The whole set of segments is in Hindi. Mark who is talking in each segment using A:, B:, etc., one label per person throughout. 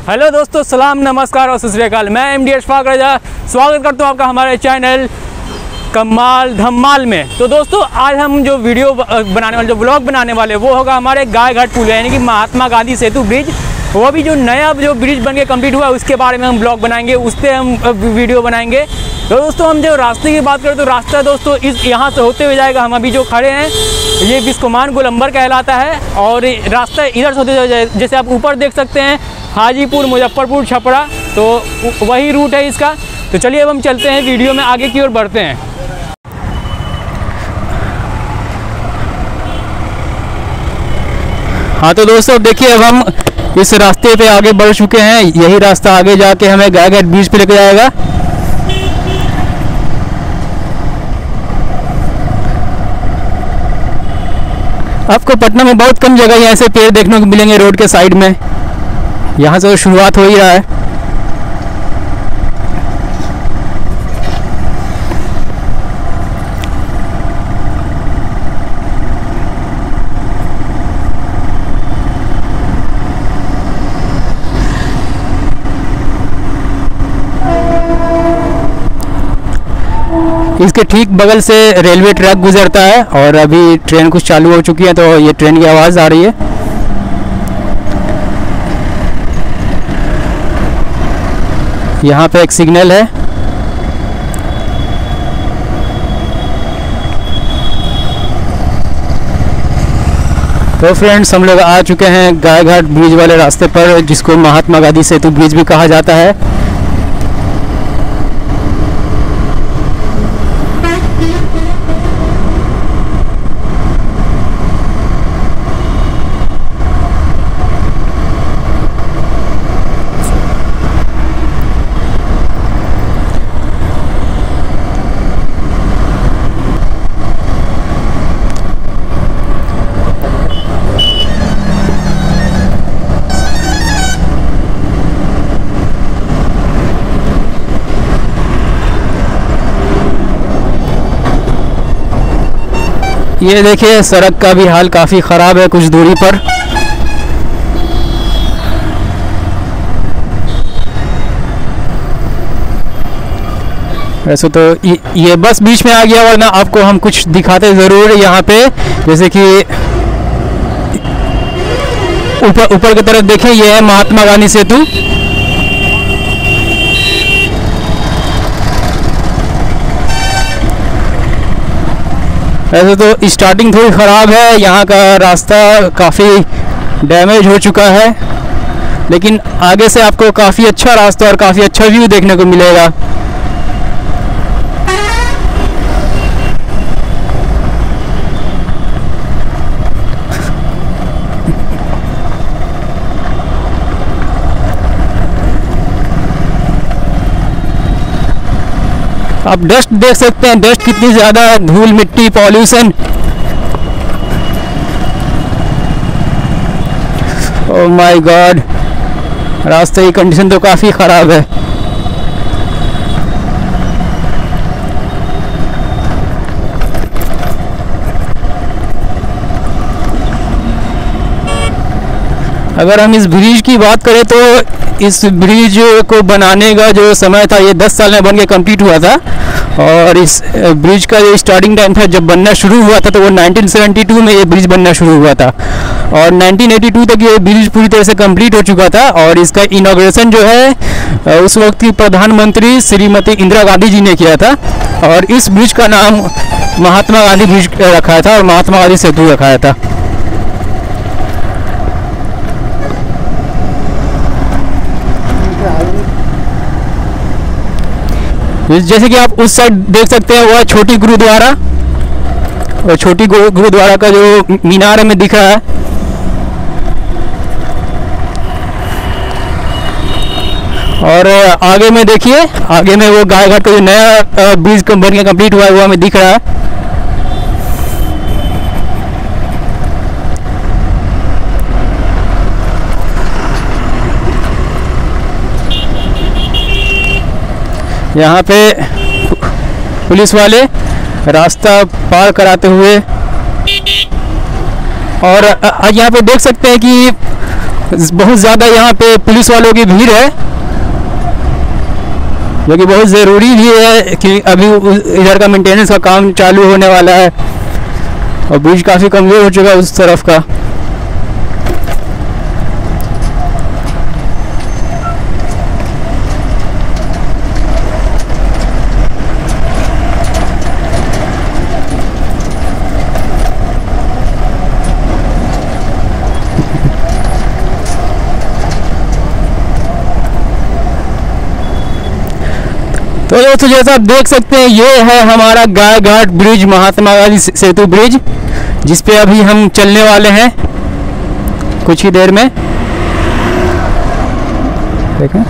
A: हेलो दोस्तों, सलाम नमस्कार और सत श्री अकाल। मैं एमडी अशफाक रजा स्वागत करता हूँ आपका हमारे चैनल कमाल धमाल में। तो दोस्तों, आज हम जो वीडियो बनाने वाले, जो ब्लॉग बनाने वाले, वो होगा हमारे गाय घाट पुल यानी कि महात्मा गांधी सेतु ब्रिज। वो भी जो नया जो ब्रिज बन के कम्प्लीट हुआ है उसके बारे में हम ब्लॉग बनाएंगे, उस पर हम वीडियो बनाएंगे। तो दोस्तों, हम जो रास्ते की बात करें तो रास्ता दोस्तों यहाँ से होते हुए जाएगा। हम अभी जो खड़े हैं ये बिस्कोमान गोलंबर कहलाता है और रास्ता इधर से होते हुए, जैसे आप ऊपर देख सकते हैं हाजीपुर, मुजफ्फरपुर, छपरा, तो वही रूट है इसका। तो चलिए अब हम चलते हैं, वीडियो में आगे की ओर बढ़ते हैं। हाँ तो दोस्तों, अब देखिए, अब हम इस रास्ते पे आगे बढ़ चुके हैं। यही रास्ता आगे जाके हमें गाय घाट ब्रिज पे लेके जाएगा। आपको पटना में बहुत कम जगह ऐसे पेड़ देखने को मिलेंगे रोड के साइड में। यहाँ से तो शुरुआत हो ही रहा है। इसके ठीक बगल से रेलवे ट्रैक गुजरता है और अभी ट्रेन कुछ चालू हो चुकी है, तो ये ट्रेन की आवाज़ आ रही है। यहाँ पे एक सिग्नल है। तो फ्रेंड्स, हम लोग आ चुके हैं गाय घाट ब्रिज वाले रास्ते पर, जिसको महात्मा गांधी सेतु ब्रिज भी कहा जाता है। ये देखिए, सड़क का भी हाल काफ़ी ख़राब है कुछ दूरी पर। वैसे तो ये बस बीच में आ गया, वरना आपको हम कुछ दिखाते ज़रूर यहाँ पे। जैसे कि ऊपर की तरफ देखें, ये है महात्मा गांधी सेतु। ऐसे तो स्टार्टिंग थोड़ी ख़राब है, यहाँ का रास्ता काफ़ी डैमेज हो चुका है, लेकिन आगे से आपको काफ़ी अच्छा रास्ता और काफ़ी अच्छा व्यू देखने को मिलेगा। आप डस्ट देख सकते हैं, डस्ट कितनी ज़्यादा है, धूल मिट्टी पॉल्यूशन। ओह माय गॉड, रास्ते की कंडीशन तो काफ़ी ख़राब है। अगर हम इस ब्रिज की बात करें तो इस ब्रिज को बनाने का जो समय था, ये 10 साल में बन के कंप्लीट हुआ था। और इस ब्रिज का जो स्टार्टिंग टाइम था, जब बनना शुरू हुआ था, तो वो 1972 में ये ब्रिज बनना शुरू हुआ था और 1982 तक ये ब्रिज पूरी तरह से कंप्लीट हो चुका था। और इसका इनॉग्रेशन जो है उस वक्त की प्रधानमंत्री श्रीमती इंदिरा गांधी जी ने किया था। और इस ब्रिज का नाम महात्मा गांधी ब्रिज रखा था और महात्मा गांधी सेतु रखा था। जैसे कि आप उस साइड देख सकते हैं, वह छोटी गुरुद्वारा, और छोटी गुरुद्वारा का जो मीनार हमें दिख रहा है। और आगे में देखिए, आगे में वो गाय घाट का जो नया ब्रिज बन के कंप्लीट हुआ है वो हमें दिख रहा है। यहाँ पे पुलिस वाले रास्ता पार कराते हुए, और यहाँ पे देख सकते हैं कि
B: बहुत ज़्यादा यहाँ पे पुलिस वालों की भीड़ है, जो कि बहुत ज़रूरी भी है कि अभी इधर का मेंटेनेंस का काम चालू होने वाला है और ब्रिज काफ़ी कमज़ोर हो चुका है उस तरफ का। तो दोस्तों जैसा आप देख सकते हैं, ये है हमारा गाय घाट ब्रिज, महात्मा गांधी सेतु ब्रिज, जिस पे अभी हम चलने वाले हैं कुछ ही देर में। देखें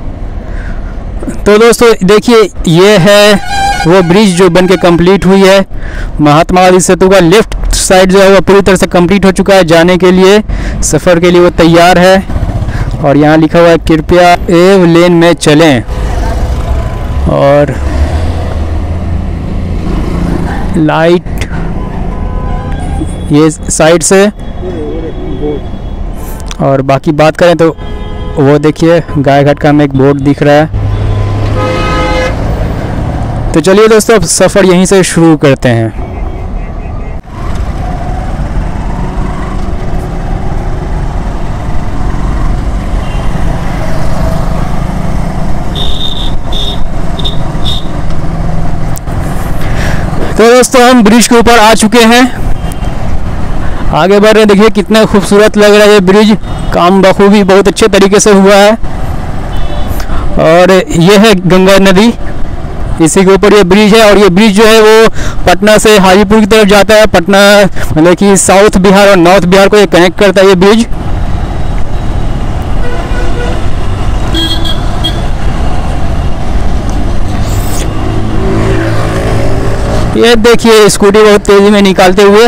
B: तो दोस्तों देखिए, ये है वो ब्रिज जो बन के कम्प्लीट हुई है। महात्मा गांधी सेतु का लेफ्ट साइड जो है वो पूरी तरह से कंप्लीट हो चुका है, जाने के लिए सफ़र के लिए वो तैयार है। और यहाँ लिखा हुआ है कृपया एव लेन में चलें। और लाइट ये साइड से, और बाकी बात करें तो वो देखिए गाय घाट का हमें एक बोर्ड दिख रहा है। तो चलिए दोस्तों, अब सफ़र यहीं से शुरू करते हैं। तो दोस्तों हम ब्रिज के ऊपर आ चुके हैं, आगे बढ़ रहे हैं। देखिए कितना खूबसूरत लग रहा है ये ब्रिज, काम बखूबी बहुत अच्छे तरीके से हुआ है। और ये है गंगा नदी, इसी के ऊपर ये ब्रिज है। और ये ब्रिज जो है वो पटना से हाजीपुर की तरफ जाता है। पटना मतलब कि साउथ बिहार और नॉर्थ बिहार को ये कनेक्ट करता है ये ब्रिज। ये देखिए स्कूटी बहुत तेजी में निकालते हुए।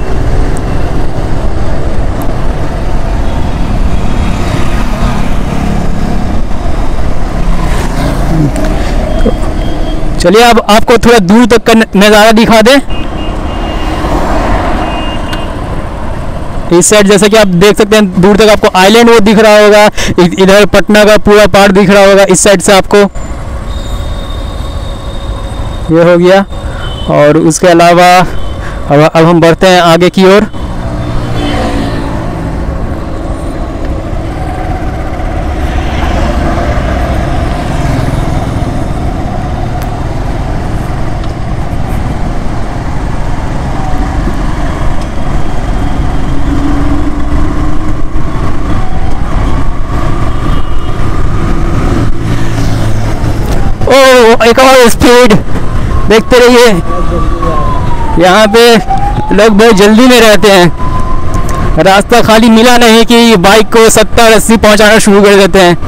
B: चलिए अब आपको थोड़ा दूर तक का नज़ारा दिखा दें। इस साइड जैसे कि आप देख सकते हैं, दूर तक आपको आइलैंड वो दिख रहा होगा, इधर पटना का पूरा पार्ट दिख रहा होगा इस साइड से आपको। ये हो गया। और उसके अलावा अब हम बढ़ते हैं आगे की ओर। ओह, एक और स्पीड देखते रहिए। यहाँ पे लोग बहुत जल्दी में रहते हैं, रास्ता खाली मिला नहीं कि बाइक को 70-80 पहुँचाना शुरू कर देते हैं।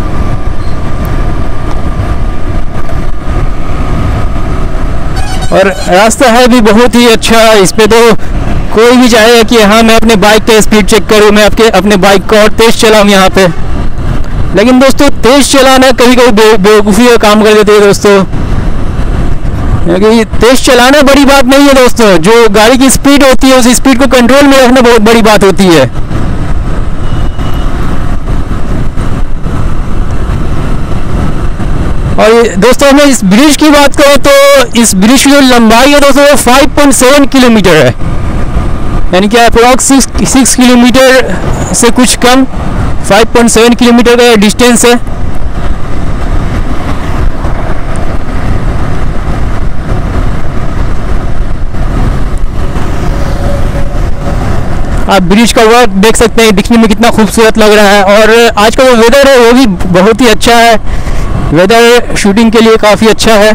B: और रास्ता है भी बहुत ही अच्छा। इस पे तो कोई भी चाहेगा कि हाँ मैं अपने बाइक का स्पीड चेक करूँ, मैं अपने बाइक को और तेज़ चलाऊँ यहाँ पे। लेकिन दोस्तों तेज़ चलाना कभी कभी बेवकूफ़ी का काम कर देते हैं दोस्तों, क्योंकि तेज चलाना बड़ी बात नहीं है दोस्तों। जो गाड़ी की स्पीड होती है उस स्पीड को कंट्रोल में रखना बहुत बड़ी बात होती है। और दोस्तों मैं इस ब्रिज की बात करूँ तो इस ब्रिज की जो लंबाई है दोस्तों वो 5.7 किलोमीटर है, यानी कि अप्रॉक्स 6 किलोमीटर से कुछ कम 5.7 किलोमीटर का डिस्टेंस है। आप ब्रिज का वर्क देख सकते हैं, दिखने में कितना खूबसूरत लग रहा है। और आज का जो वेदर है वो भी बहुत ही अच्छा है, वेदर शूटिंग के लिए काफ़ी अच्छा है।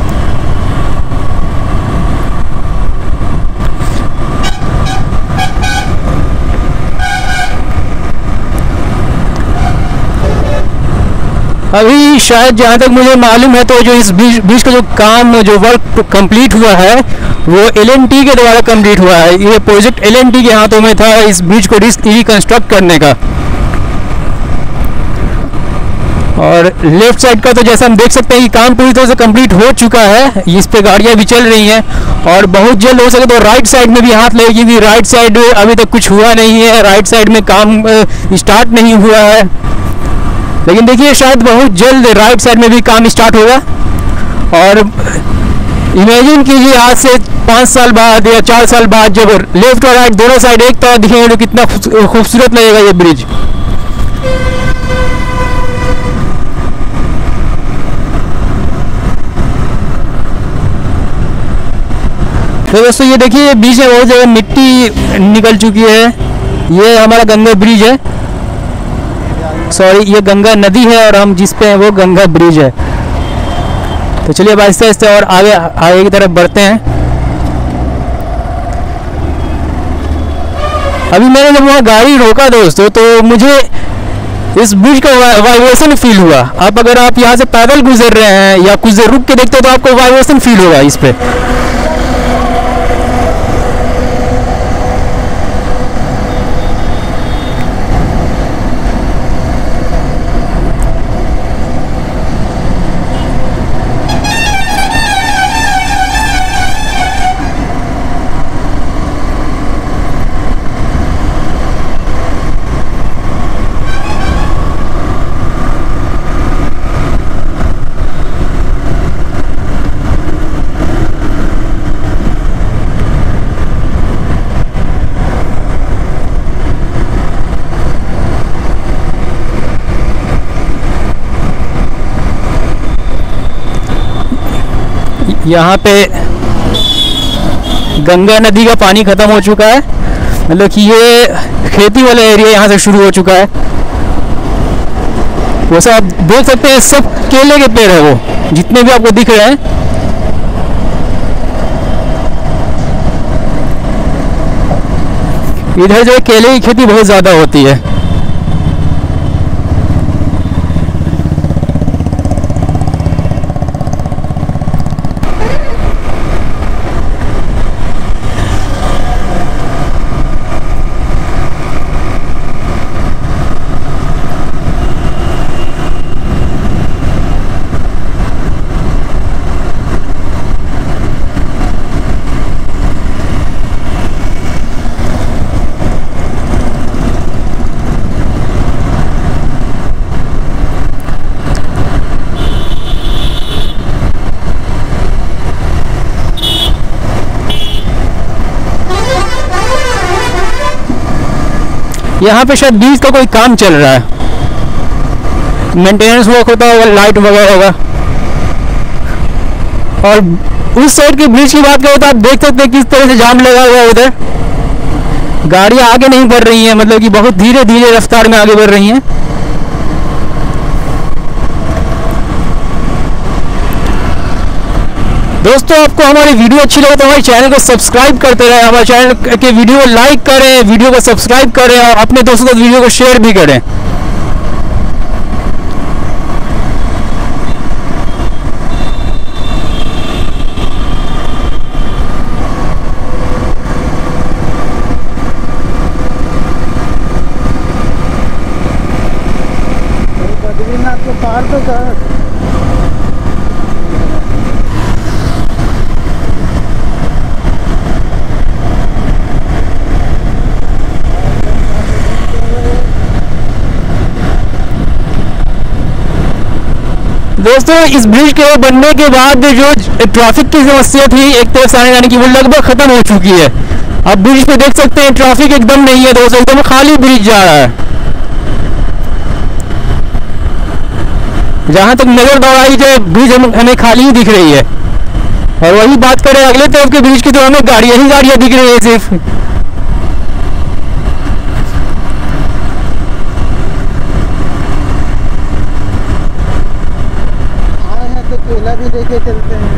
B: अभी शायद जहाँ तक मुझे मालूम है तो जो इस ब्रिज का जो काम जो वर्क कंप्लीट हुआ है वो L&T के द्वारा कंप्लीट हुआ है। ये प्रोजेक्ट L&T के हाथों में था इस ब्रिज को रिकंस्ट्रक्ट करने का। और लेफ्ट साइड का तो जैसा हम देख सकते हैं कि काम पूरी तरह से कंप्लीट हो चुका है, इस पे गाड़ियां भी चल रही हैं और बहुत जल्द हो सके तो राइट साइड में भी हाथ लगेगी, क्योंकि राइट साइड अभी तक कुछ हुआ नहीं है, राइट साइड में काम स्टार्ट नहीं हुआ है। लेकिन देखिए शायद बहुत जल्द राइट साइड में भी काम स्टार्ट होगा। और इमेजिन कीजिए आज से 5 साल बाद या 4 साल बाद जब लेफ्ट और राइट दोनों साइड एक तरह दिखेंगे तो कितना खूबसूरत लगेगा ये ब्रिज। तो दोस्तों ये देखिए बीच में बहुत जगह मिट्टी निकल चुकी है। ये हमारा गंगा ब्रिज है, सॉरी ये गंगा नदी है और हम जिस पे हैं वो गंगा ब्रिज है। तो चलिए अब आहिस्ते आहिस्ते और आगे की तरफ बढ़ते हैं। अभी मैंने जब वहाँ गाड़ी रोका दोस्तों तो मुझे इस ब्रिज का वाइब्रेशन फील हुआ। अब अगर आप यहाँ से पैदल गुजर रहे हैं या कुछ देर रुक के देखते हो तो आपको वाइब्रेशन फील होगा इस पे। यहाँ पे गंगा नदी का पानी ख़त्म हो चुका है, मतलब कि ये खेती वाला एरिया यहाँ से शुरू हो चुका है। वैसे आप देख सकते हैं सब केले के पेड़ है, वो जितने भी आपको दिख रहे हैं। इधर जो है केले की खेती बहुत ज़्यादा होती है। यहाँ पे शायद ब्रिज का कोई काम चल रहा है, मेंटेनेंस वर्क होता होगा, लाइट वगैरह होगा। और उस साइड के ब्रिज की बात करें तो आप देख सकते हैं किस तरह से जाम लगा हुआ है। उधर गाड़ियाँ आगे नहीं बढ़ रही हैं, मतलब कि बहुत धीरे धीरे रफ्तार में आगे बढ़ रही हैं। दोस्तों आपको हमारी वीडियो अच्छी लगे तो हमारे चैनल को सब्सक्राइब करते रहें, हमारे चैनल के वीडियो को लाइक करें, वीडियो को सब्सक्राइब करें और अपने दोस्तों को वीडियो को शेयर भी करें।
C: बद्रीनाथ को पार तो कर।
B: दोस्तों इस ब्रिज के बनने के बाद जो ट्रैफिक की समस्या थी एक तरफ से आने जाने की, वो लगभग खत्म हो चुकी है। अब ब्रिज पे देख सकते हैं ट्रैफिक एकदम नहीं है दोस्तों, एकदम खाली ब्रिज जा रहा है। जहां तक नजर दौड़ाई जाए ब्रिज हमें खाली ही दिख रही है। और वही बात करें अगले तरफ के ब्रिज की तो हमें गाड़ियां ही गाड़ियां दिख रही है सिर्फ।
C: केला भी लेके चलते हैं।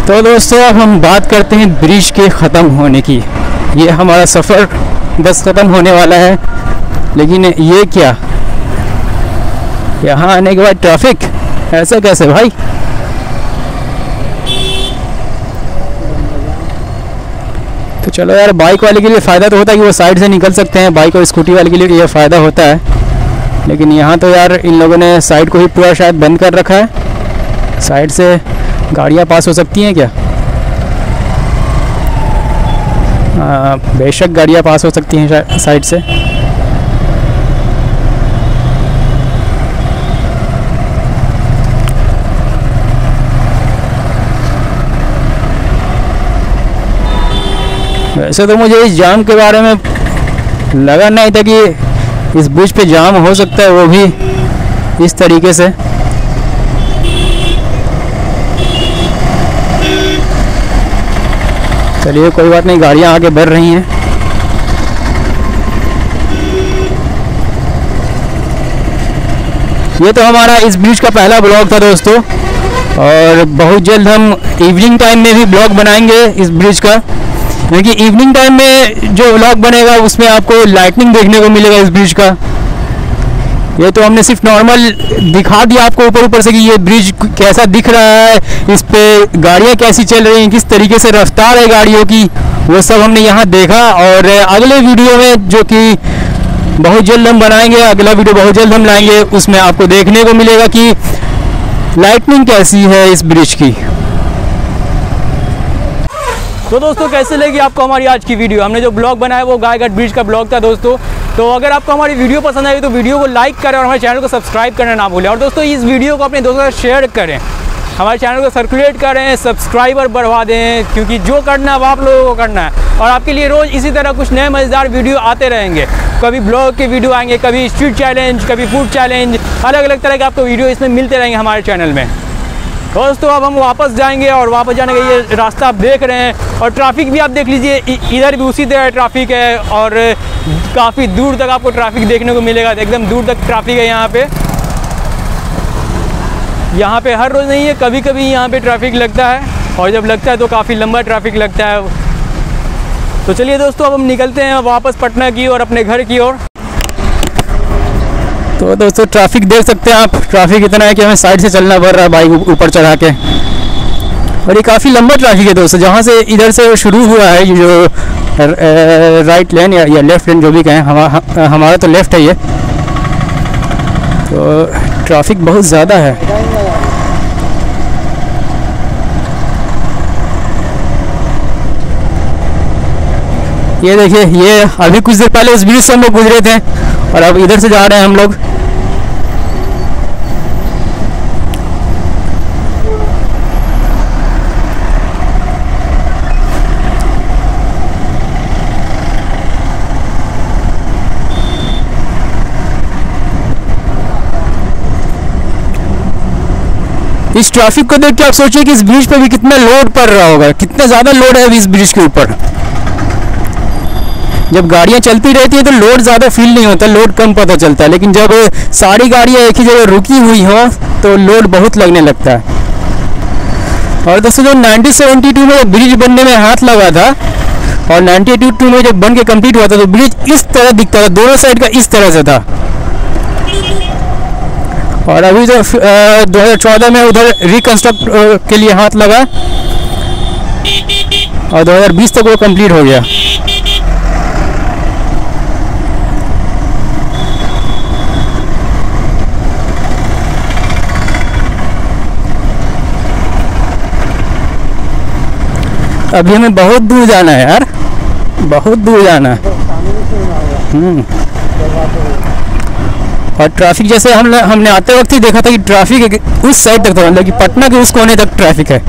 B: तो दोस्तों अब हम बात करते हैं ब्रिज के ख़त्म होने की। ये हमारा सफ़र बस ख़त्म होने वाला है, लेकिन ये क्या, यहाँ आने के बाद ट्रैफिक, ऐसा कैसे भाई? तो चलो यार, बाइक वाले के लिए फ़ायदा तो होता है कि वो साइड से निकल सकते हैं, बाइक और स्कूटी वाले के लिए ये फ़ायदा होता है। लेकिन यहाँ तो यार इन लोगों ने साइड को ही पूरा शायद बंद कर रखा है। साइड से गाड़ियाँ पास हो सकती हैं क्या? बेशक गाड़ियाँ पास हो सकती हैं साइड से। वैसे तो मुझे इस जाम के बारे में लगा नहीं था कि इस ब्रिज पे जाम हो सकता है, वो भी इस तरीके से। चलिए कोई बात नहीं, गाड़ियाँ आगे बढ़ रही हैं। ये तो हमारा इस ब्रिज का पहला ब्लॉग था दोस्तों, और बहुत जल्द हम इवनिंग टाइम में भी ब्लॉग बनाएंगे इस ब्रिज का, क्योंकि इवनिंग टाइम में जो व्लॉग बनेगा उसमें आपको लाइटनिंग देखने को मिलेगा इस ब्रिज का। ये तो हमने सिर्फ नॉर्मल दिखा दिया आपको ऊपर ऊपर से कि ये ब्रिज कैसा दिख रहा है, इस पे गाड़ियाँ कैसी चल रही हैं, किस तरीके से रफ्तार है गाड़ियों की, वो सब हमने यहाँ देखा। और अगले वीडियो में जो कि बहुत जल्द हम बनाएंगे, अगला वीडियो बहुत जल्द हम लाएंगे, उसमें आपको देखने को मिलेगा कि लाइटनिंग कैसी है इस ब्रिज की।
A: तो दोस्तों कैसे लगी आपको हमारी आज की वीडियो? हमने जो ब्लॉग बनाया वो गायघाट ब्रिज का ब्लॉग था दोस्तों। तो अगर आपको हमारी वीडियो पसंद आई तो वीडियो को लाइक करें और हमारे चैनल को सब्सक्राइब करना ना भूलें। और दोस्तों इस वीडियो को अपने दोस्तों के साथ शेयर करें, हमारे चैनल को सर्कुलेट करें, सब्सक्राइबर बढ़वा दें, क्योंकि जो करना है वो आप लोगों को करना है। और आपके लिए रोज़ इसी तरह कुछ नए मज़ेदार वीडियो आते रहेंगे। कभी ब्लॉग के वीडियो आएंगे, कभी स्ट्रीट चैलेंज, कभी फूड चैलेंज, अलग अलग तरह के आपको वीडियो इसमें मिलते रहेंगे हमारे चैनल में। दोस्तों अब हम वापस जाएंगे, और वापस जाने का ये रास्ता आप देख रहे हैं, और ट्रैफिक भी आप देख लीजिए, इधर भी उसी तरह ट्रैफिक है, और काफ़ी दूर तक आपको ट्रैफिक देखने को मिलेगा, एकदम दूर तक ट्रैफिक है यहाँ पे। यहाँ पे हर रोज़ नहीं है, कभी कभी यहाँ पे ट्रैफिक लगता है, और जब लगता है तो काफ़ी लंबा ट्रैफिक लगता है। तो चलिए दोस्तों अब हम निकलते हैं वापस पटना की और अपने घर की ओर।
B: तो दोस्तों ट्रैफिक देख सकते हैं आप, ट्रैफिक इतना है कि हमें साइड से चलना पड़ रहा है बाइक ऊपर चढ़ा के, और ये काफ़ी लंबा ट्रैफिक है दोस्तों। जहाँ से इधर से शुरू हुआ है ये जो राइट लेन या लेफ़्ट लेन जो भी कहें, हमारा तो लेफ़्ट है ये, तो ट्रैफिक बहुत ज़्यादा है। ये देखिए, ये अभी कुछ देर पहले इस ब्रिज से हम लोग गुजरे थे, और अब इधर से जा रहे हैं हम लोग। इस ट्रैफिक को देख के आप सोचिए कि इस ब्रिज पे भी कितना लोड पड़ रहा होगा, कितना ज़्यादा लोड है अभी इस ब्रिज के ऊपर। जब गाड़ियाँ चलती रहती हैं तो लोड ज़्यादा फील नहीं होता, लोड कम पता चलता है, लेकिन जब सारी गाड़ियाँ एक ही जगह रुकी हुई हो तो लोड बहुत लगने लगता है। और दोस्तों जो 1972 में ब्रिज बनने में हाथ लगा था, और 1982 में जब बन के कंप्लीट हुआ था तो ब्रिज इस तरह दिखता था, दोनों साइड का इस तरह से था। और अभी जो 2014 में उधर रिकंस्ट्रक्ट के लिए हाथ लगा, और 2020 तक वो कंप्लीट हो गया। अभी हमें बहुत दूर जाना है यार, बहुत दूर जाना है। और ट्रैफिक जैसे हमने आते वक्त ही देखा था कि ट्रैफिक उस साइड तक था, मतलब कि पटना के उस कोने तक ट्रैफिक है।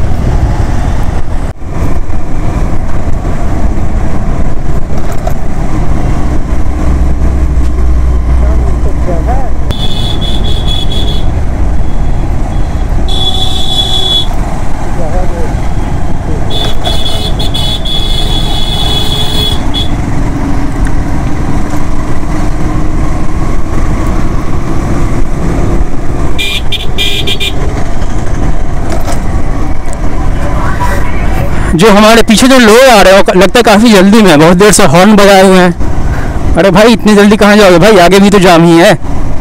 B: जो हमारे पीछे जो लोग आ रहे हैं वो लगता है काफ़ी जल्दी में है, बहुत देर से हॉर्न बजाए हुए हैं। अरे भाई इतनी जल्दी कहाँ जाओगे भाई, आगे भी तो जाम ही है।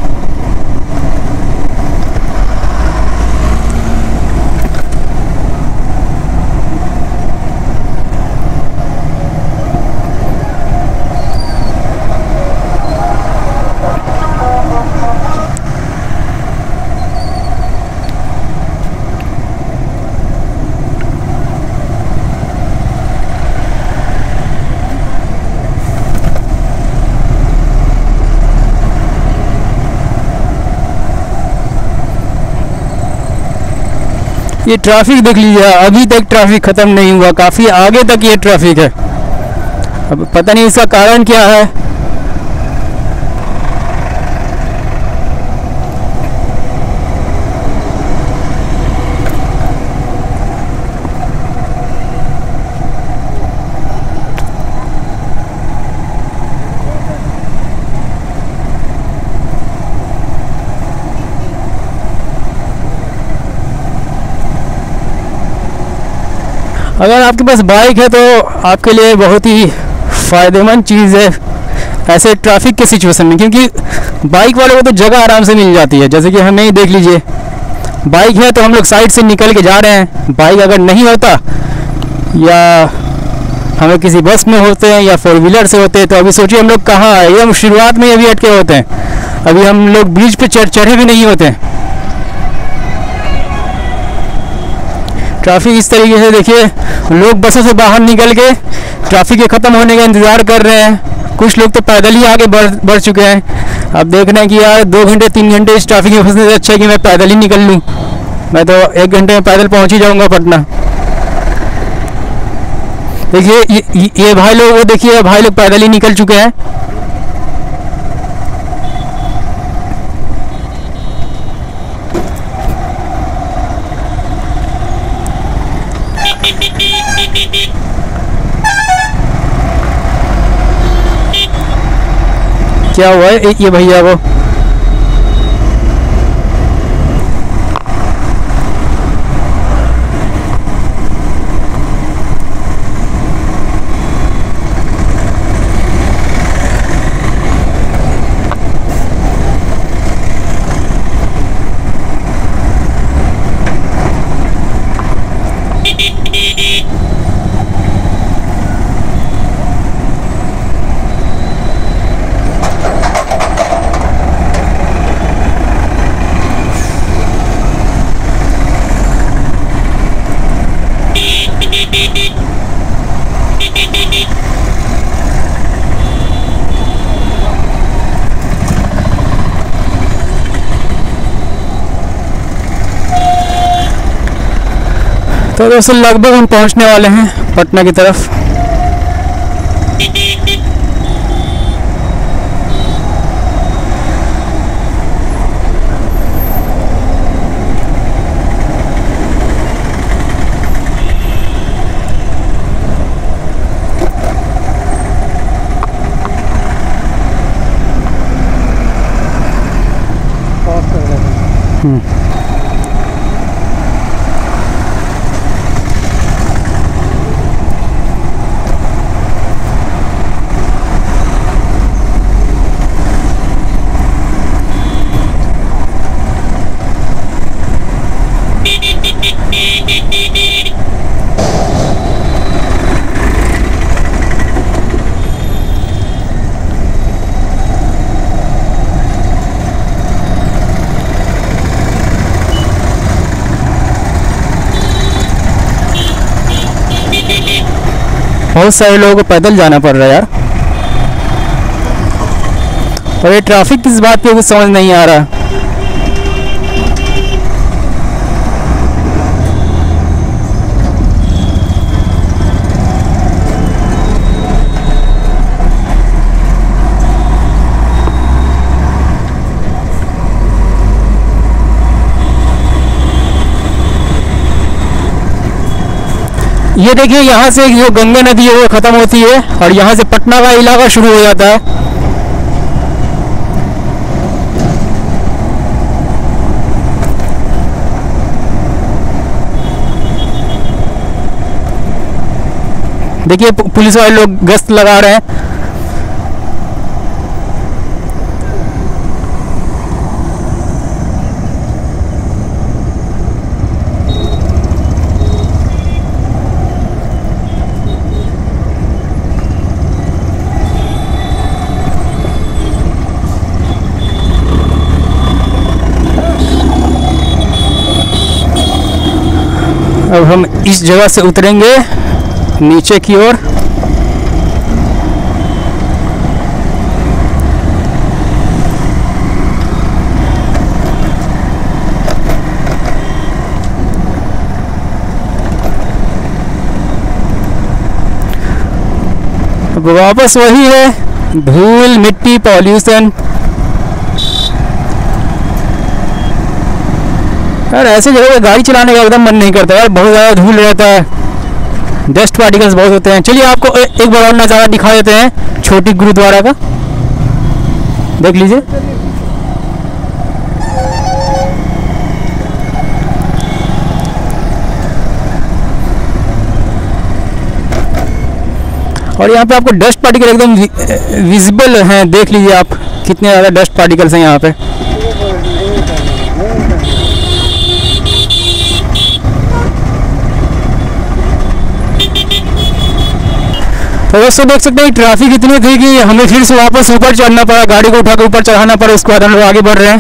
B: ये ट्रैफिक देख लीजिए, अभी तक ट्रैफिक ख़त्म नहीं हुआ, काफ़ी आगे तक ये ट्रैफिक है। अब पता नहीं इसका कारण क्या है। अगर आपके पास बाइक है तो आपके लिए बहुत ही फ़ायदेमंद चीज़ है ऐसे ट्रैफिक के सिचुएशन में, क्योंकि बाइक वाले को तो जगह आराम से मिल जाती है। जैसे कि हमें ही देख लीजिए, बाइक है तो हम लोग साइड से निकल के जा रहे हैं। बाइक अगर नहीं होता या हमें किसी बस में होते हैं या 4 व्हीलर से होते हैं तो अभी सोचिए हम लोग कहाँ आए, ये हम शुरुआत में अभी अटके होते हैं, अभी हम लोग ब्रिज पे चढ़े भी नहीं होते हैं। ट्रैफिक इस तरीके से देखिए, लोग बसों से बाहर निकल के ट्रैफिक के ख़त्म होने का इंतज़ार कर रहे हैं। कुछ लोग तो पैदल ही आगे बढ़ चुके हैं। अब देख रहे हैं कि यार 2 घंटे 3 घंटे इस ट्रैफिक में फंसने से अच्छा है कि मैं पैदल ही निकल लूँ। मैं तो 1 घंटे में पैदल पहुँच ही जाऊँगा पटना। देखिए ये भाई लोग, वो देखिए भाई लोग पैदल ही निकल चुके हैं। क्या हुआ है ये भैया को? तो दोस्तों लगभग हम पहुंचने वाले हैं पटना की तरफ। बहुत सारे लोगों को पैदल जाना पड़ रहा है यार, और ये ट्रैफिक किस बात पे कुछ समझ नहीं आ रहा। ये देखिए यहाँ से जो गंगा नदी है वो ख़त्म होती है और यहाँ से पटना का इलाका शुरू हो जाता है। देखिए पुलिस वाले लोग गश्त लगा रहे हैं। अब हम इस जगह से उतरेंगे नीचे की ओर। अब वापस वही है, धूल मिट्टी पॉल्यूशन। यार ऐसे जगह पे गाड़ी चलाने का एकदम मन नहीं करता यार, बहुत ज़्यादा धूल रहता है, डस्ट पार्टिकल्स बहुत होते हैं। चलिए आपको एक बार और नज़ारा दिखा देते हैं छोटी गुरुद्वारा का, देख लीजिए। और यहाँ पे आपको डस्ट पार्टिकल एकदम विजिबल हैं, देख लीजिए आप कितने ज़्यादा डस्ट पार्टिकल्स हैं यहाँ पे। तो दोस्तों देख सकते हैं ट्रैफिक इतनी थी कि हमें फिर से वापस ऊपर चढ़ना पड़ा, गाड़ी को उठा कर ऊपर चढ़ाना पड़ा, उसके बाद हम लोग आगे बढ़ रहे हैं।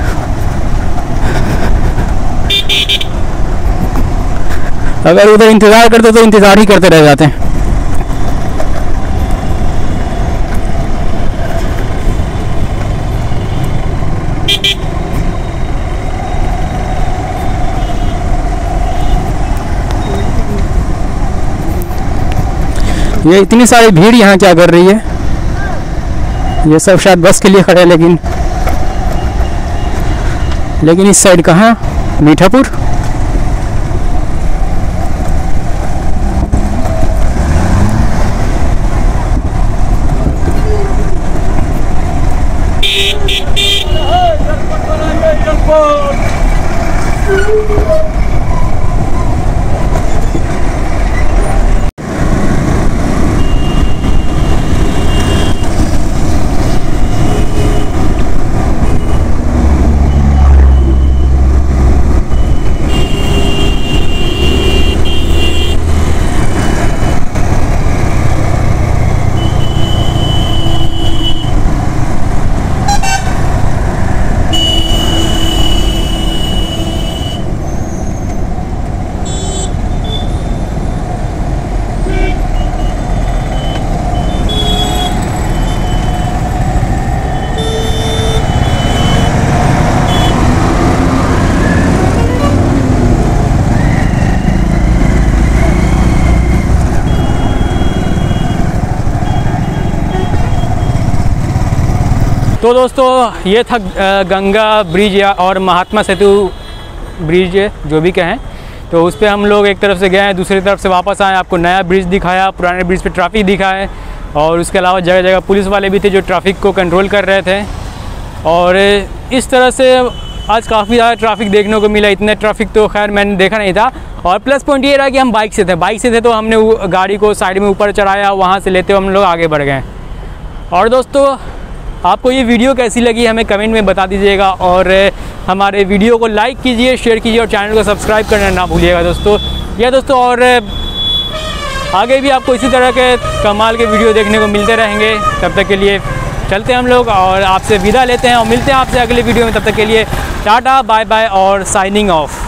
B: अगर उधर इंतज़ार करते तो इंतज़ार ही करते रह जाते हैं। ये इतनी सारी भीड़ यहाँ क्या कर रही है? ये सब शायद बस के लिए खड़े हैं, लेकिन इस साइड कहाँ? मीठापुर।
A: तो दोस्तों ये था गंगा ब्रिज या और महात्मा सेतु ब्रिज जो भी कहें, तो उस पर हम लोग एक तरफ से गए हैं, दूसरी तरफ से वापस आए, आपको नया ब्रिज दिखाया, पुराने ब्रिज पे ट्रैफिक दिखाया, और उसके अलावा जगह जगह पुलिस वाले भी थे जो ट्रैफिक को कंट्रोल कर रहे थे। और इस तरह से आज काफ़ी ज़्यादा ट्रैफिक देखने को मिला। इतने ट्रैफिक तो खैर मैंने देखा नहीं था। और प्लस पॉइंट ये रहा कि हम बाइक से थे तो हमने गाड़ी को साइड में ऊपर चढ़ाया, वहाँ से लेते हुए हम लोग आगे बढ़ गए। और दोस्तों आपको ये वीडियो कैसी लगी हमें कमेंट में बता दीजिएगा, और हमारे वीडियो को लाइक कीजिए, शेयर कीजिए और चैनल को सब्सक्राइब करना ना भूलिएगा दोस्तों। और आगे भी आपको इसी तरह के कमाल के वीडियो देखने को मिलते रहेंगे। तब तक के लिए चलते हैं हम लोग और आपसे विदा लेते हैं और मिलते हैं आपसे अगले वीडियो में। तब तक के लिए टाटा बाय बाय और साइनिंग ऑफ।